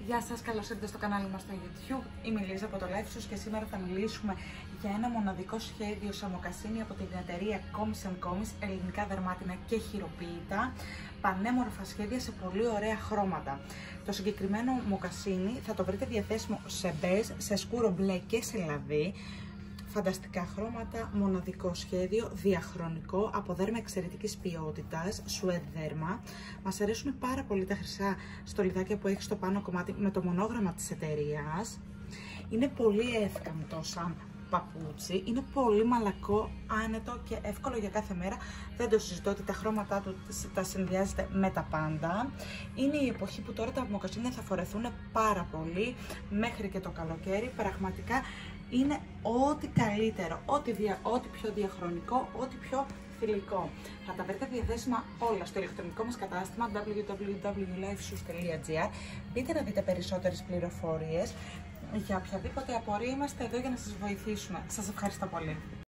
Γεια σας, καλώς ήρθατε στο κανάλι μας στο YouTube. Είμαι η Λίζα από το LifeShoes και σήμερα θα μιλήσουμε για ένα μοναδικό σχέδιο σε μοκασίνι από την εταιρεία Comis & Comis, ελληνικά δερμάτινα και χειροποίητα. Πανέμορφα σχέδια σε πολύ ωραία χρώματα. Το συγκεκριμένο μοκασίνι θα το βρείτε διαθέσιμο σε μπέζ, σε σκούρο μπλε και σε λαδί. Φανταστικά χρώματα, μοναδικό σχέδιο, διαχρονικό, από δέρμα εξαιρετικής ποιότητας, σουέδ δέρμα. Μας αρέσουν πάρα πολύ τα χρυσά στολιδάκια που έχει στο πάνω κομμάτι με το μονόγραμμα της εταιρείας. Είναι πολύ εύκαμπτο σαν παπούτσι, είναι πολύ μαλακό, άνετο και εύκολο για κάθε μέρα. Δεν το συζητώ ότι τα χρώματά του τα συνδυάζεται με τα πάντα. Είναι η εποχή που τώρα τα μοκασίνια θα φορεθούν πάρα πολύ μέχρι και το καλοκαίρι. Πραγματικά είναι ό,τι καλύτερο, ό,τι πιο διαχρονικό, ό,τι πιο θηλυκό. Θα τα βρείτε διαθέσιμα όλα στο ηλεκτρονικό μας κατάστημα www.lifeshoes.gr. Μπείτε να δείτε περισσότερες πληροφορίες. Για οποιαδήποτε απορία είμαστε εδώ για να σας βοηθήσουμε. Σας ευχαριστώ πολύ.